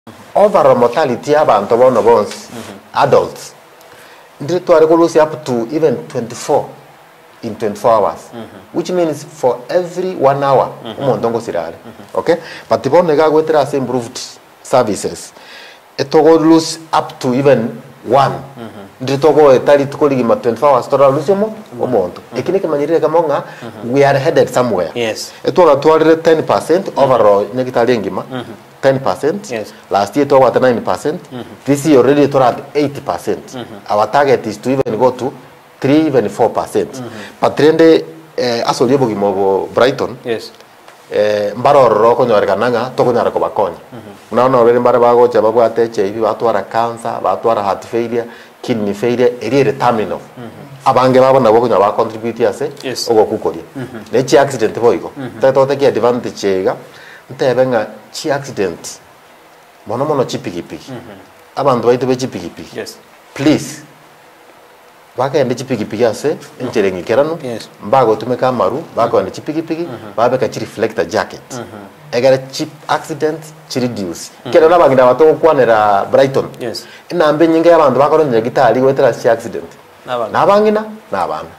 overall mortality abantu bono bonse adults ndiri tware kulusi up to even 24 in 24 hours which means for every 1 hour umuntu ngo sirale okay but ibone ga gwetera improved services etogo lose up to even 1 ndiri togo etali tukoligima 24 hours tora lusimo umuntu ekinike manyirire kamonga we are headed somewhere yes etoga tware 10% overall nyekitali ngima 10%. Yes. Last year, we were at 9%. This year, already we are at 80%. Our target is to even go to 3, even 4%. But then, as we go Brighton, yes. Mbaro roko nyorekananga toko nyarako bakonya. Unaona already mbara bago chaba kwa HIV, watu wara cancer, watu wara heart failure, kidney failure, eri terminal. Abange baba na boko nyaba contribute ase ogo kukoria. Nechi accident boiko. Tato take advantage chega. Ntebenga chi accident mono chipikipiki abantu baito be chipikipiki yes please bakaende chipikipiki ase encherengi kerano yes mbago tumeka maru bakaende chipikipiki babeka chi reflector jacket egara chip accident chi reduce kerana baginda bato kwanera Brighton yes inambe nyinga y'abantu bakoronye gitari wetera chi accident nabangina nabana